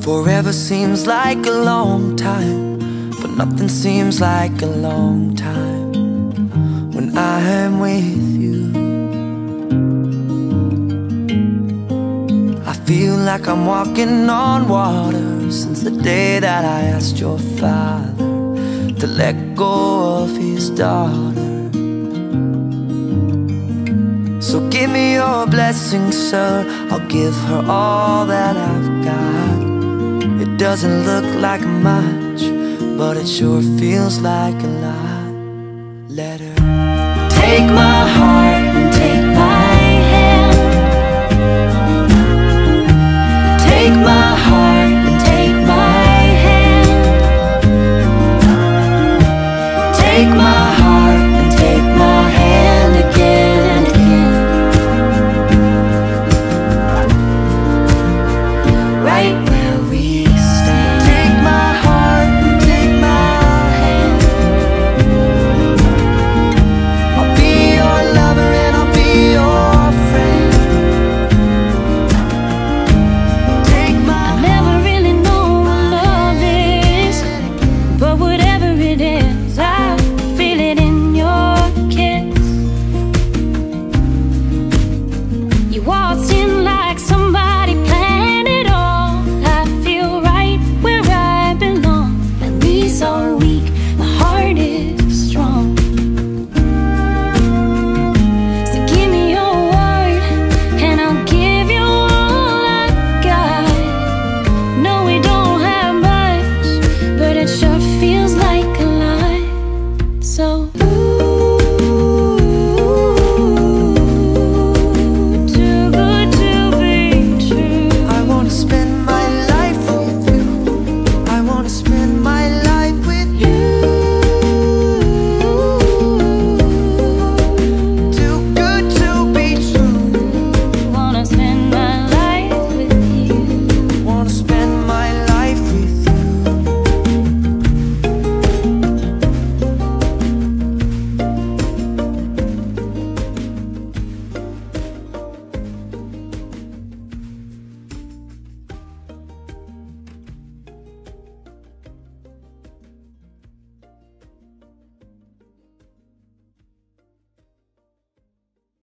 Forever seems like a long time, but nothing seems like a long time when I am with you. I feel like I'm walking on water since the day that I asked your father to let go of his daughter. So give me your blessing, sir, I'll give her all that I've got. It doesn't look like much, but it sure feels like a lot. Let her take my heart